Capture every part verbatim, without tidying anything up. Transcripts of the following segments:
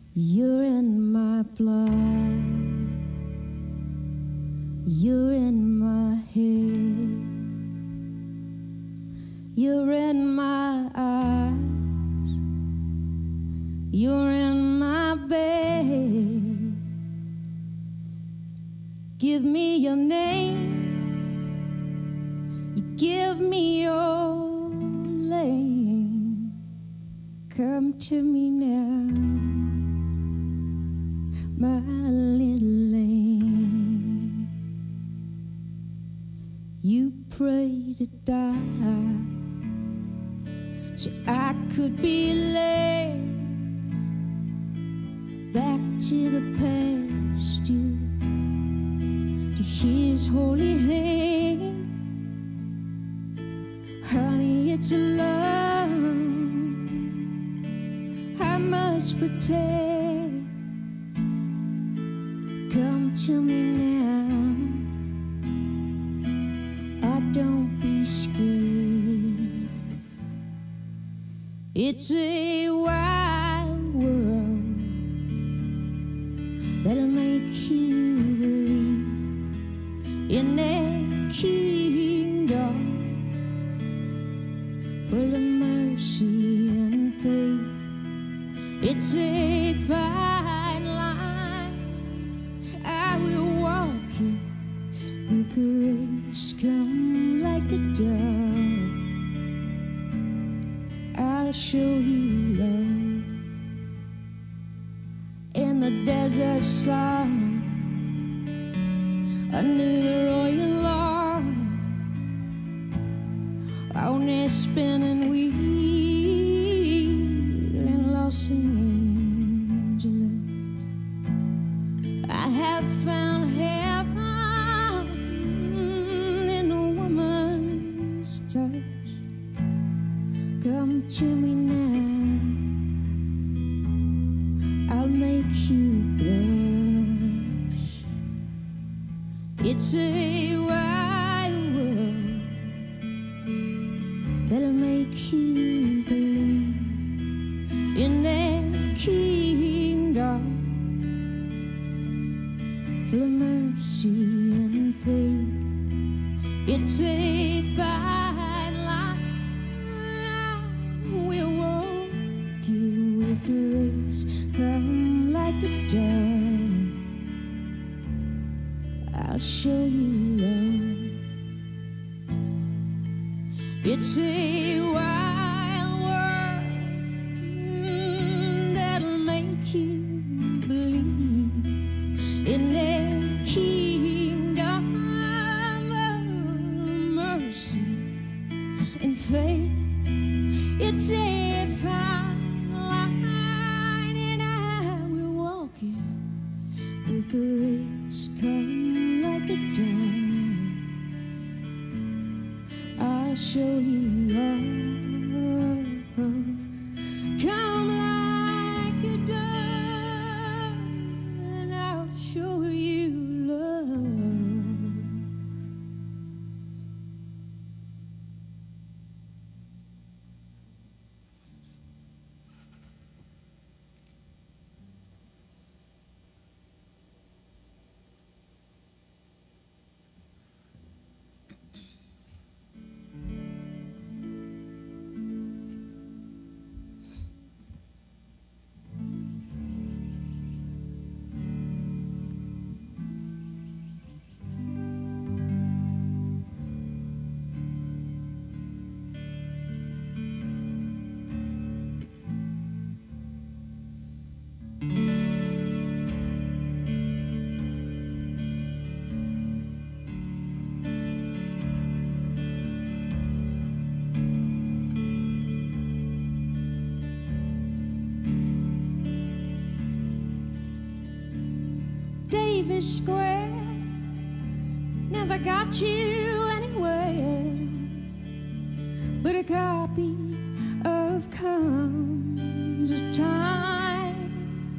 You're in my blood, you're in my head, you're in my eyes, you're in my bed. Give me your name, you give me your name. Come to me now, my little lamb. You prayed to die so I could be led back to the pasture, to his holy hand. Honey, it's a love I must protect. Come to me now, oh, don't be scared. It's a wide world that'll make you believe in that kingdom full of mercy and faith. It's a fine line, I will walk it with grace. Come like a dove, I'll show you love. In the desert sun, under the royal law, on a spinning wheel in Los Angeles, I have found heaven in a woman's touch. Come to me now, I'll make you blush. It's a wide world that'll make you believe in that kingdom full of mercy and faith. It's a fine line, we'll walk it with grace. Come like a dove, I'll show you love. It's a wild world mm, that'll make you believe in that kingdom of mercy and faith. It's a fine line, and I will walk it with grace. Come like a dove, I'll show you love. Come like a dove, and I'll show you love. Square never got you anywhere but a copy of Comes a Time.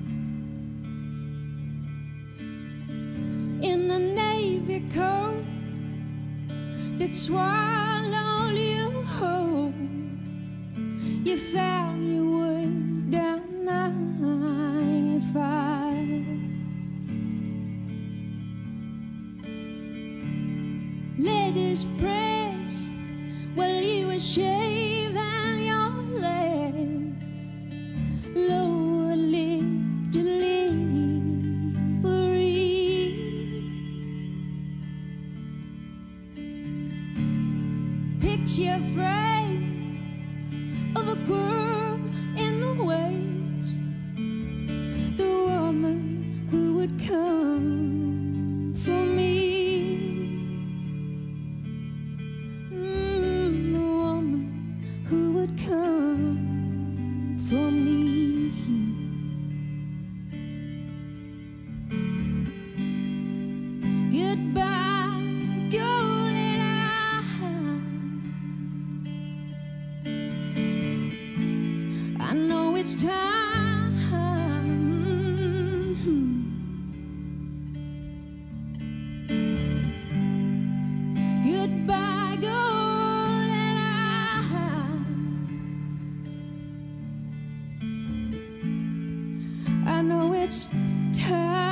In the Navy coat that swallowed you whole, you found your way down ninety-four. Despres while you were shaving your legs. Lower lip delivery. Picture frame of a girl in the waves, the woman who would come for me. Mm, the woman who would come for me. Goodbye, golden eye. I know it's time. Goodbye, golden eye. I know it's time.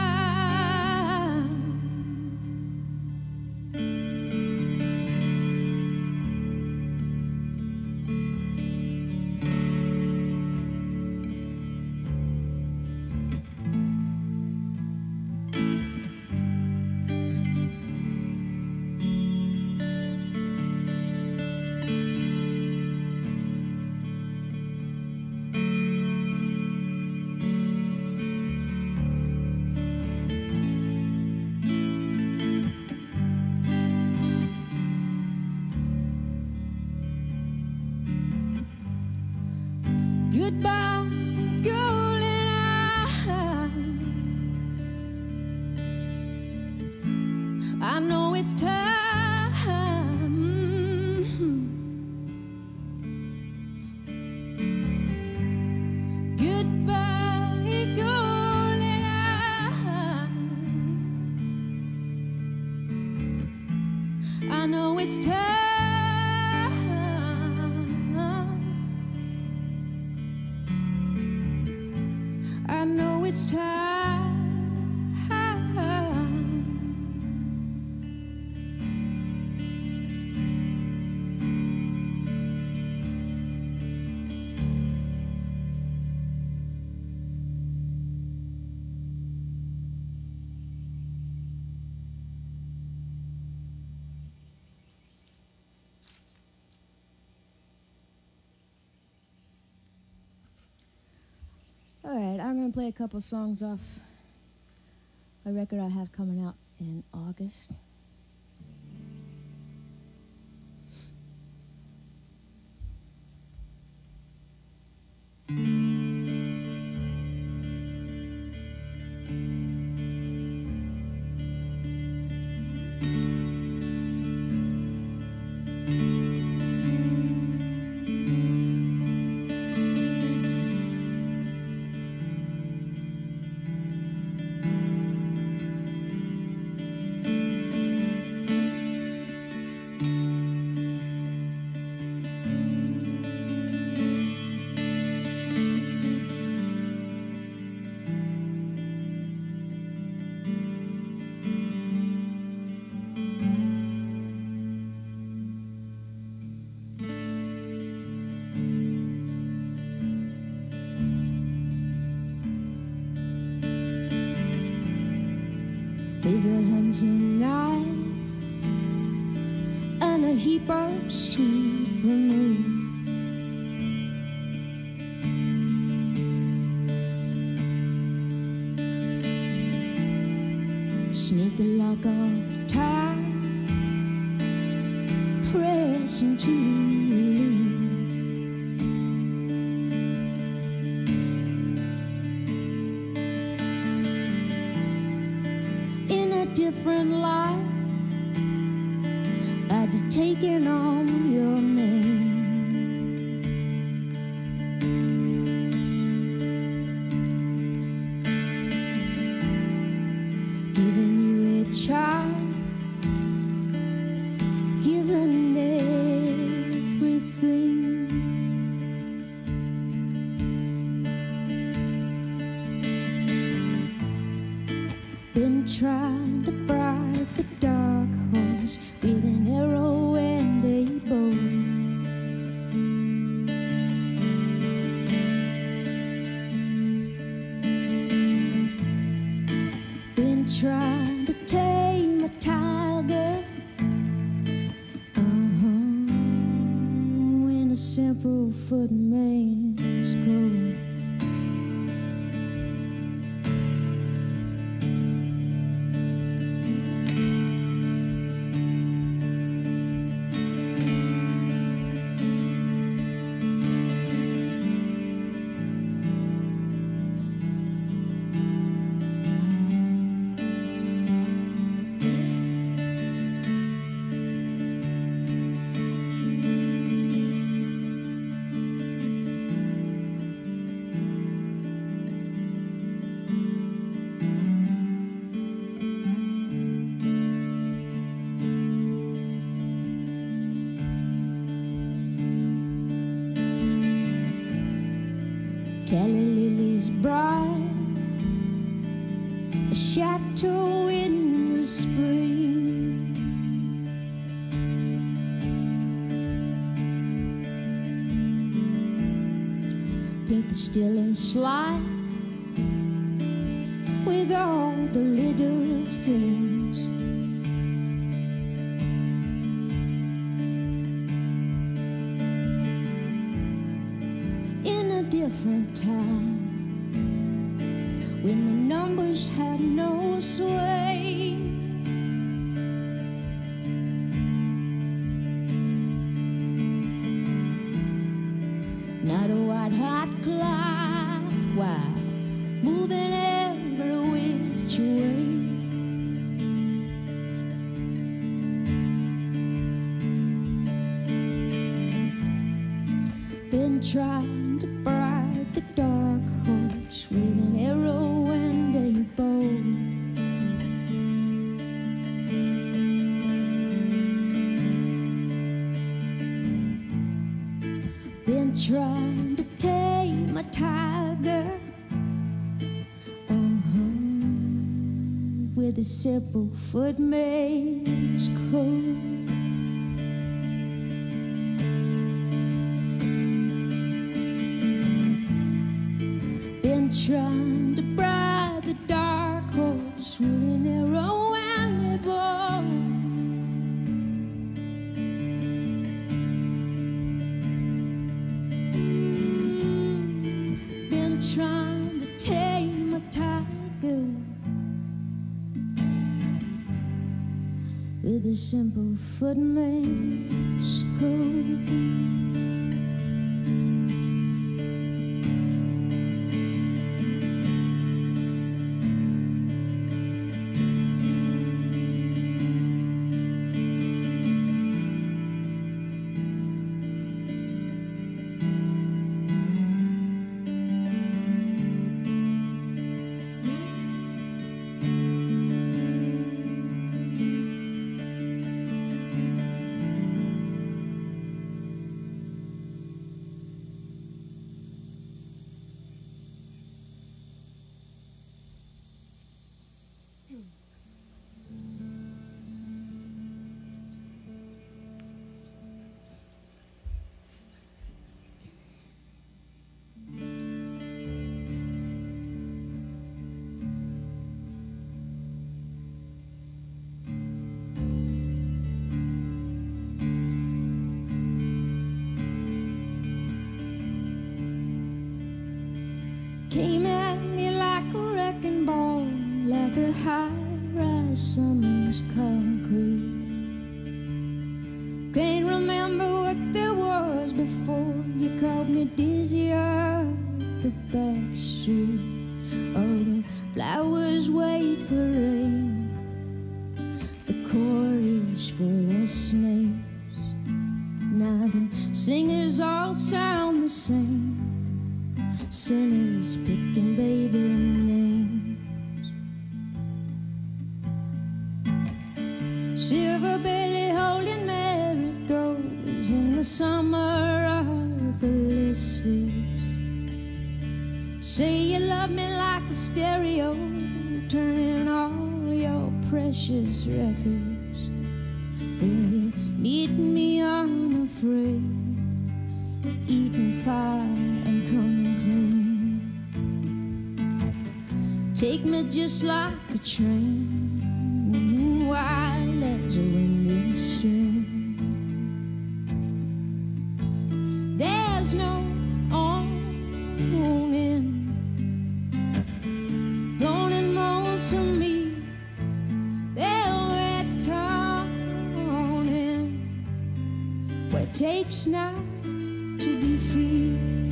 Goodbye, golden eye. I know it's time. Goodbye, golden eye. I know it's time. I know it's time. All right, I'm going to play a couple songs off a record I have coming out in August. With a hunting knife and a heap of sweet vermouth, sneak a lock of time, press into lean. Different life, I'd have taken on your name. Giving you a child, given everything. Been trying to bribe the dark horse with an foot man's coat. Kelly Lily's bride, a chateau in the spring. Paint the stillest life with all the little things. In a different time, when the numbers had no sway, not a white hot clock, while moving every which way. Been trying to bribe the dark horse with an arrow and a bow. Been trying to tame a tiger, uh-huh, with a simple footman's coat. Been trying to bribe the dark horse with an arrow and a bow. Mm, been trying to tame a tiger with a simple footman's coat. Came at me like a wrecking ball, like a high-rise summer's concrete. Can't remember what there was before you called me dizzy up the back street. All the flowers wait for rain, the chorus full of snakes. Now the singers all sound the same, sinners picking baby names. Silver belly holding marigolds in the summer of the listless. Say you love me like a stereo, turning all your precious records. Will you meet me unafraid, eating fire and coming clean? Take me just like a train, wild as a windy stream. There's there's no owning, loaning most of me, they're returning, what it takes now to be free.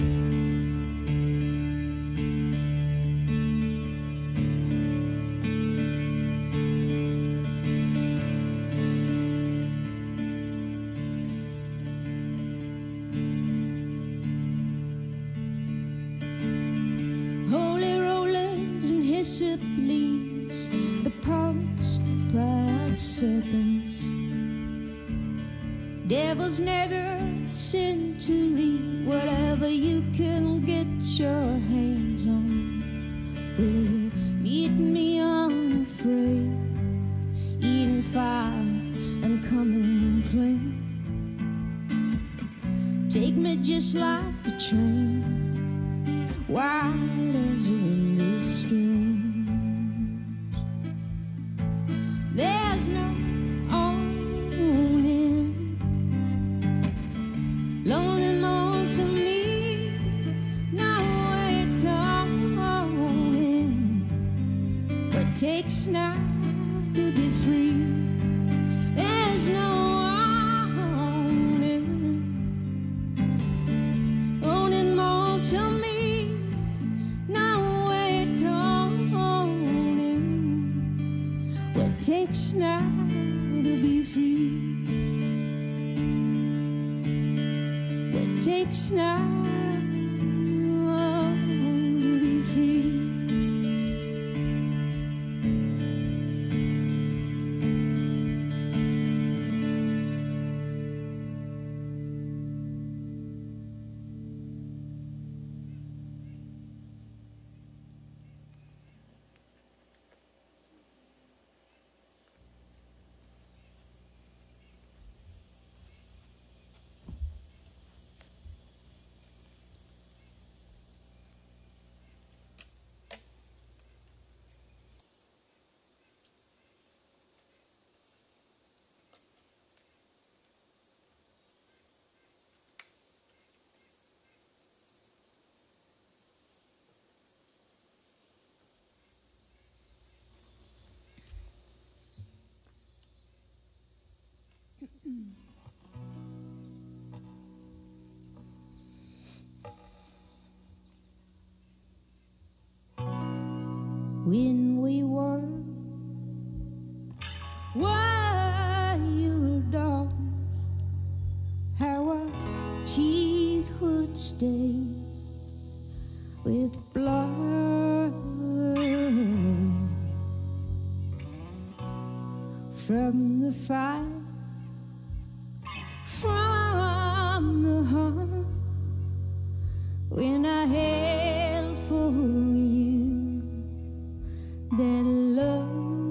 Leaves the punks, proud serpents, devil's never century, whatever you can get your hands on will meet me unafraid, eating fire and coming clean. Take me just like a train, wild as a windy stream. There's no owning, loaning most of me, no atoning, what it takes now to be free. There's no owning, owning most of me, no atoning, what it takes now to be free. What it takes now to be free. When we were wild dogs, how our teeth would stain with blood from the fire, from the harm, when I held for you that love.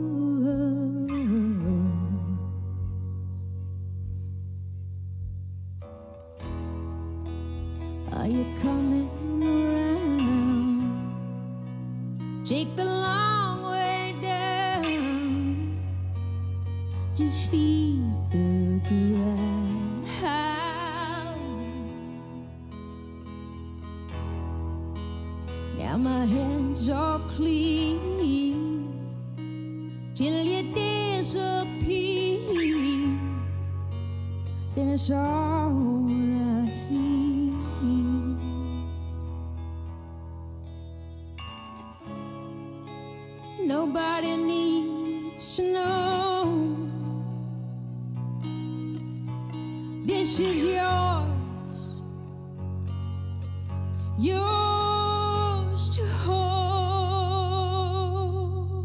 Are you coming around? Take the long way down to feed the ground. Now my hands are clean till you disappear, then it's all I hear. Nobody needs to know this is yours, yours to hold.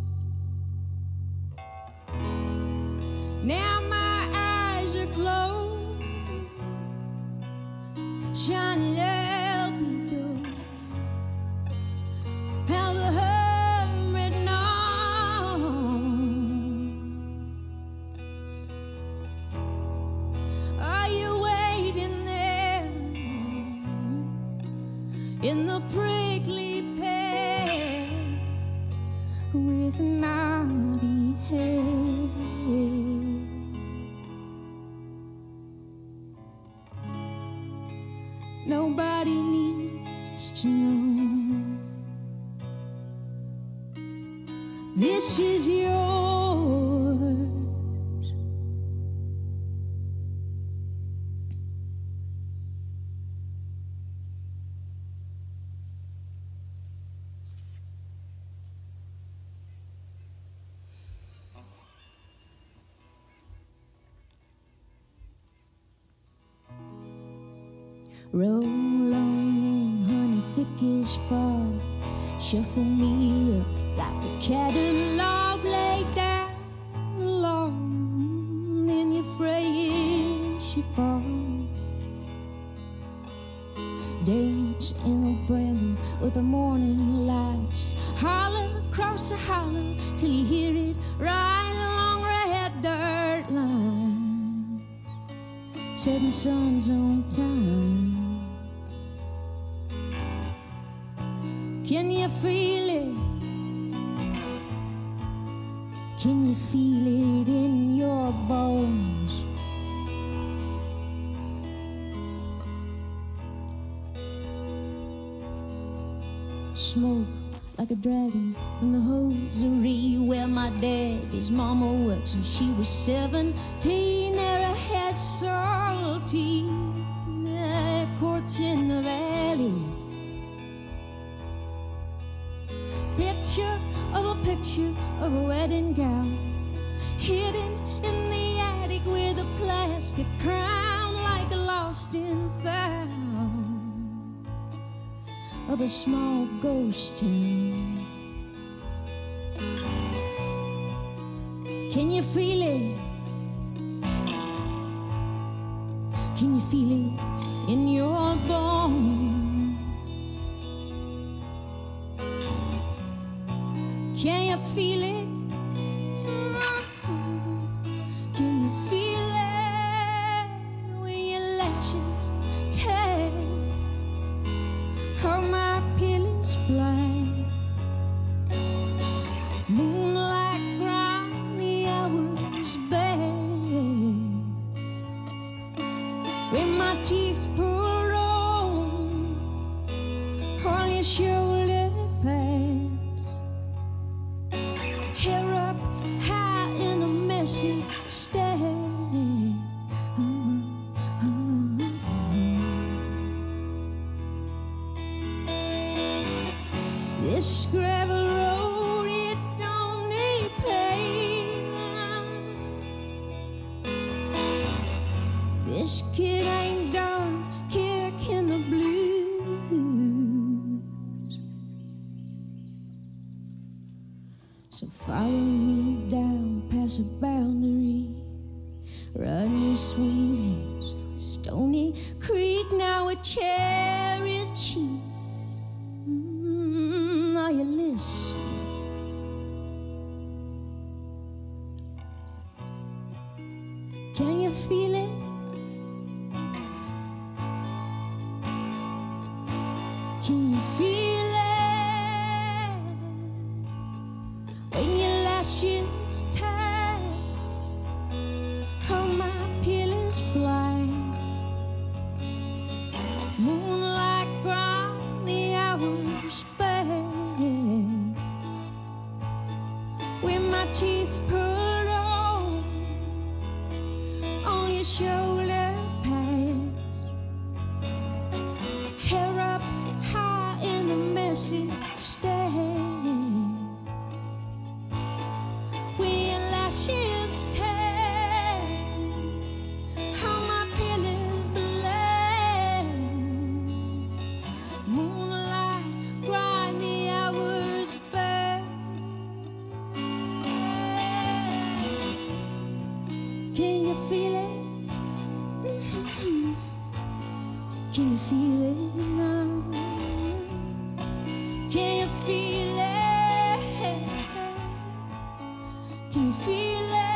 Now my eyes are closed, shining up the door. How the hermit knows. Are you waiting there in the prickly pear with naughty hair? No needs to know. This is yours. Roll on in, honey, thick as fog. Shuffle me up like a catalog. Lay down the lawn in your fraying chiffon. Dance in a bramble with the morning lights. Holler across the hollow till you hear it right along red dirt lines. Setting suns on time. Can you feel it? Can you feel it in your bones? Smoke like a dragon from the hosiery where my daddy's mama works, and she was seventeen. Her head salty, uh, courts in the valley. Picture of a picture of a wedding gown, hidden in the attic with a plastic crown, like a lost and found of a small ghost town. Can you feel it? Can you feel it in your bones? Can you feel it? Can you feel it when your lashes tear? Oh, my pillows black, moonlight grind the hours back. When my teeth pulled on, on your shoulder pads. Hair up high in a messy state. This gravel road, it don't need paving. This kid ain't done kicking the blues. So follow me down past a boundary, run your sweet hands through Stony Creek. Now a cherry's cheap. Mm, are you listening? Can you feel it? Can you feel it when your lashes tie? Oh, my pillows black, moonlight grind the hours back. With my teeth pulled on, on your shoulder pads. Hair up high in a messy state. When your lashes tear, how my pillows black. Moonlight grind the hours back. Can you feel it? Can you feel it now? Can you feel it? Can you feel it?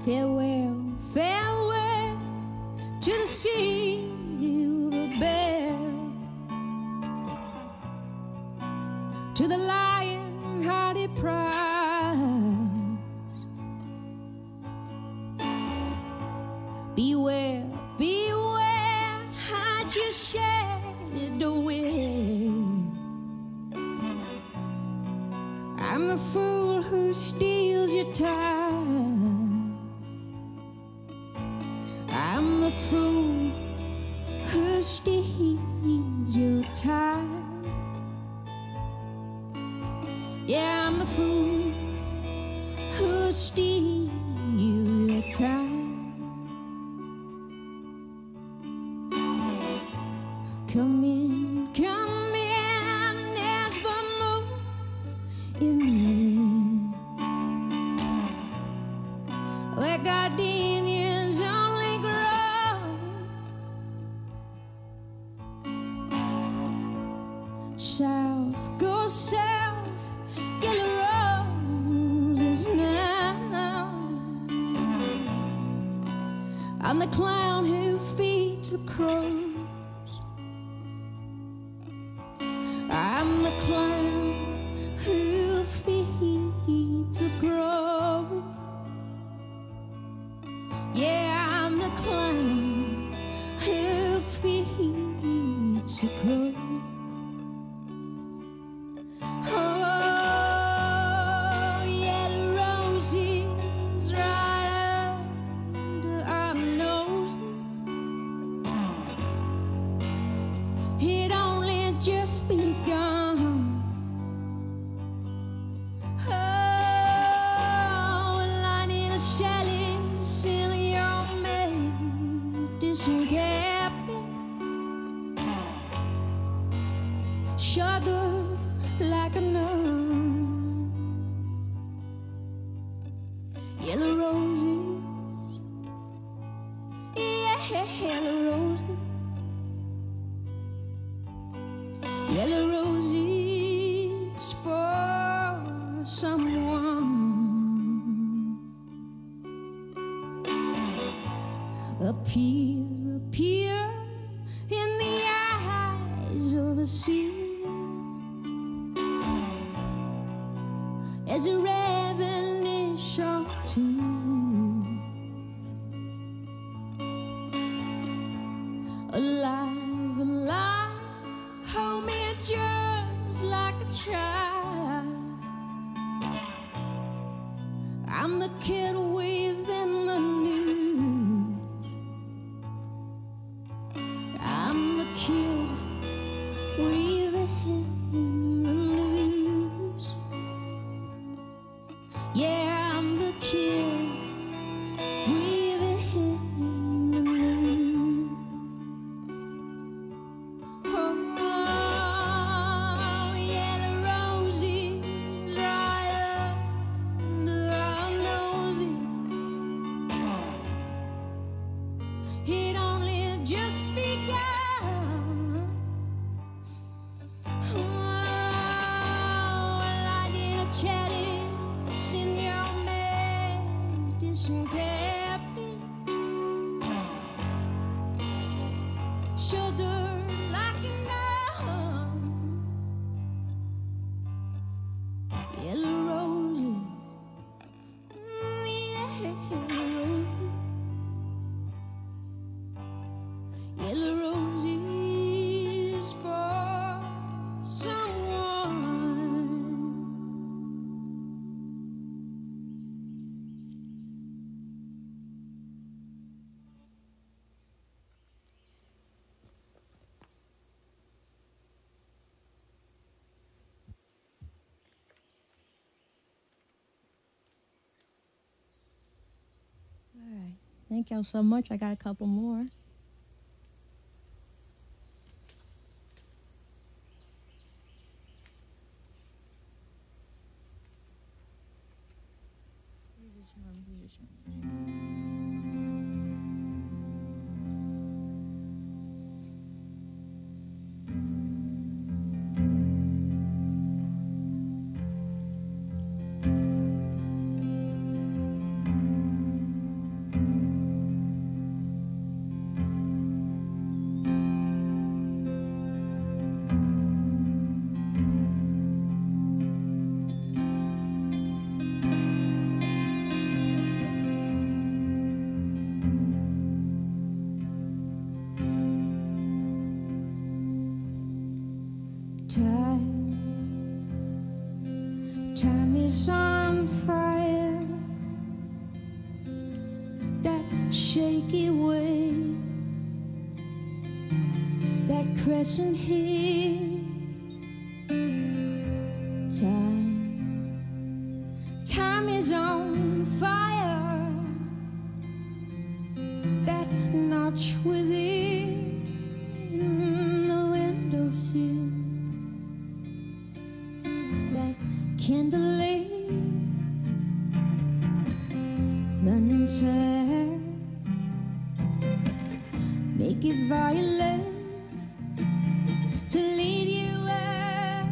Farewell, farewell to the silver bell, to the lion-hearted prize. Beware, beware, hide your shadow away. I'm the fool who steals your time. I'm the fool who steals your time. Yeah, I'm the fool who steals your time. Come in, come in, there's the moon in the end, where gardenias only grow. South, go south, yellow roses now. I'm the clown who feeds the crows. I'm the clown who feeds the crow. Yeah, I'm the clown who feeds the crow. Oh, yellow roses right under our noses. It only just begun. Oh, well, I need a chalice in your medicine cabinet, shudder like a nun. Yellow roses, yeah, yellow roses. Yellow roses for someone. Appear, appear in the eyes of a sea as a ravening shark too. Alive, alive, hold me just like a child. I'm the kid weaving the news. I'm the kid weaving the news. Yeah, I'm the kid weaving the news. Oh, yellow roses right under our noses. It only just begun. Oh, well, I need a chalice in your medicine cabinet, shudder like a nun. Yellow roses, mm, yeah, yellow roses for someone. All right. Thank y'all so much. I got a couple more. Here's a charm, here's a charm. is on fire. That shaky wave, that crescent hills. Time, time is on fire. That notch within the windowsill, that candle run inside, make it violet to lead you out.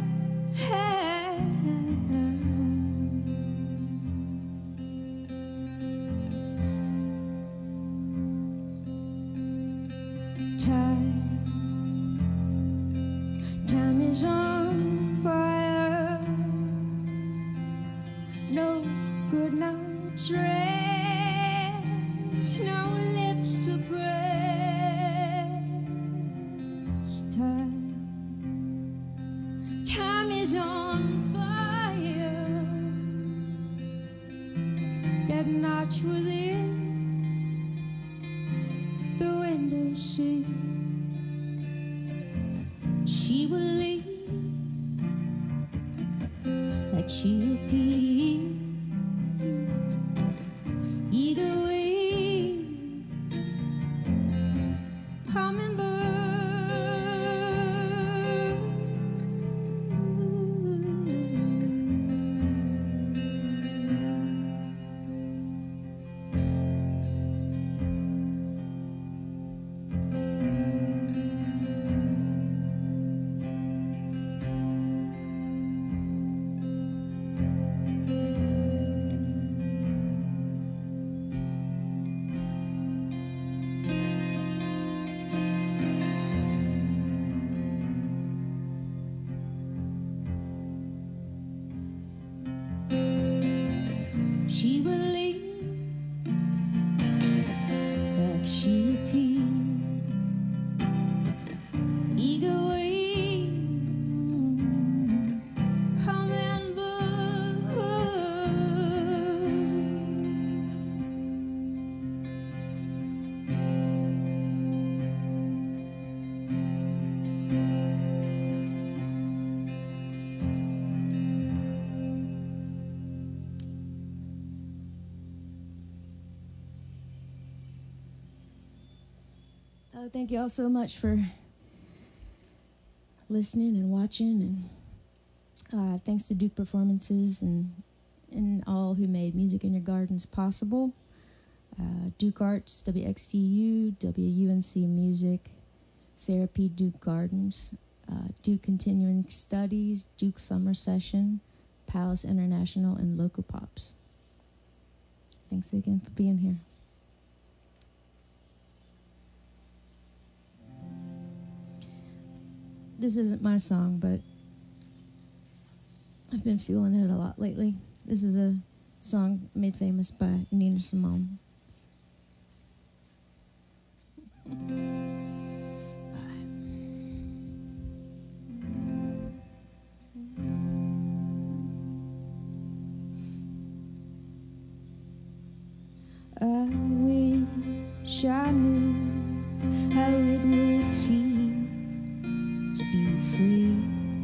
Time, time is on fire. No good night's rest, no lips to press. Time, time is on fire. That notch within the window sill, she will leave like she appeared, eager wing, hummingbird. She will leave like she appeared, eager wing, hummingbird. Uh, thank you all so much for listening and watching, and uh, thanks to Duke Performances and, and all who made Music in Your Gardens possible. Uh, Duke Arts, W X T U, W U N C Music, Sarah P. Duke Gardens, uh, Duke Continuing Studies, Duke Summer Session, Palace International, and Loco Pops. Thanks again for being here. This isn't my song, but I've been feeling it a lot lately. This is a song made famous by Nina Simone. I wish I knew how it would feel to be free.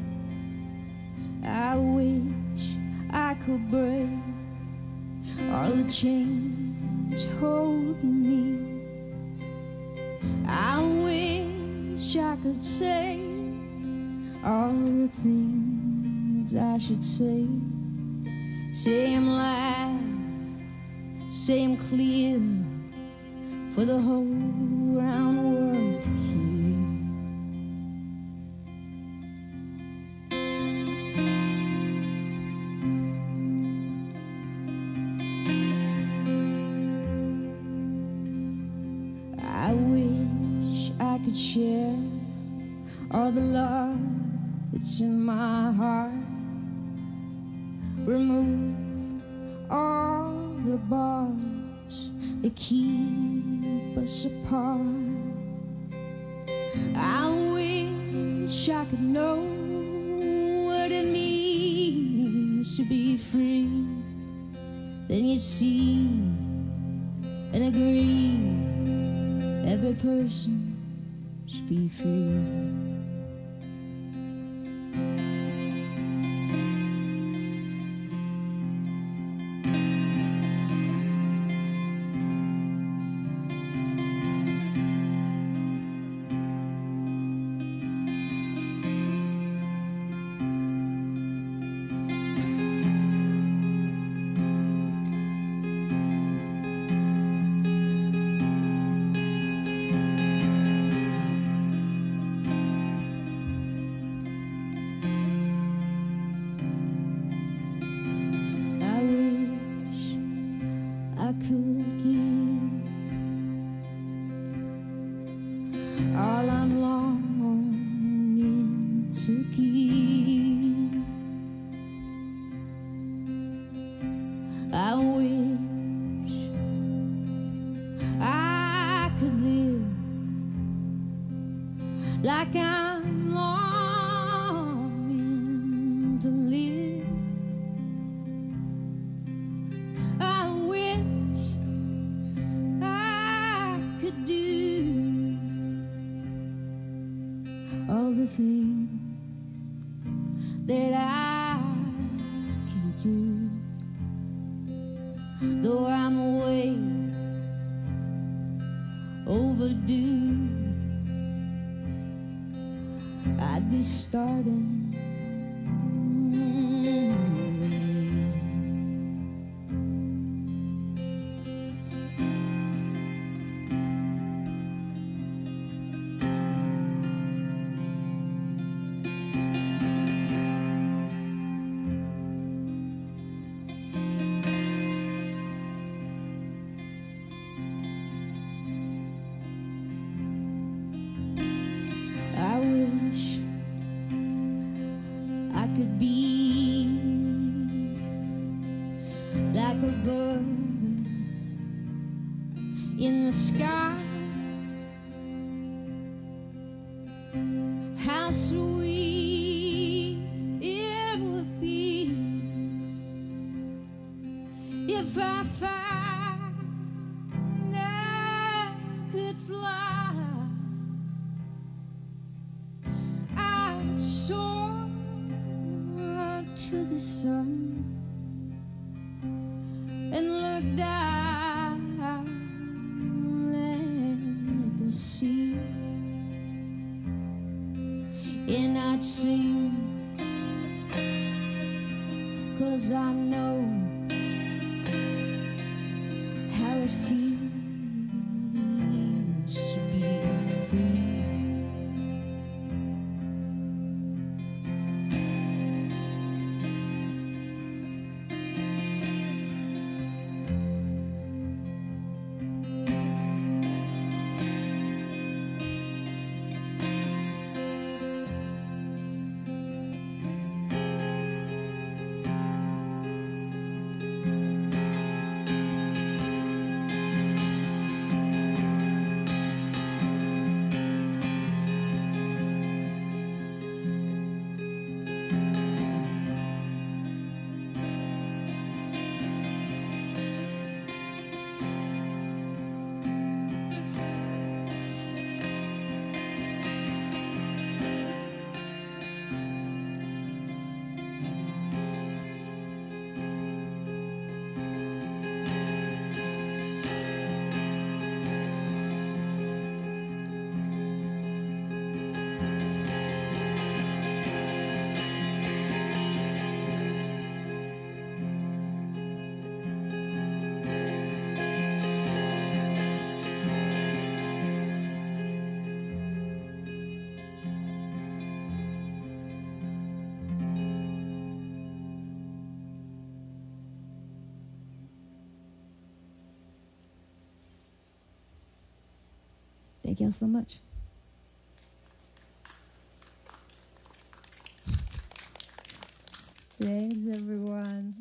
I wish I could break all the chains holding me. I wish I could say all the things I should say. Say 'em loud, say 'em clear, for the whole round world to hear. I wish I could share all the love that's in my heart. Remove all the bars that keep us apart. I wish I could know what it means to be be free, then you'd see and agree every person should be free. All I'm longing to give, I wish I could live like I'm longing to live. I wish I could do all the things that I can do, though I'm way overdue. I'd be starting I wish I could be like a bird in the sky. How sweet it would be if I found I could fly. I'd soar to the sun and look down at the sea, and I'd sing, 'cause I know how it feels to be free. Thank y'all so much. Thanks, everyone.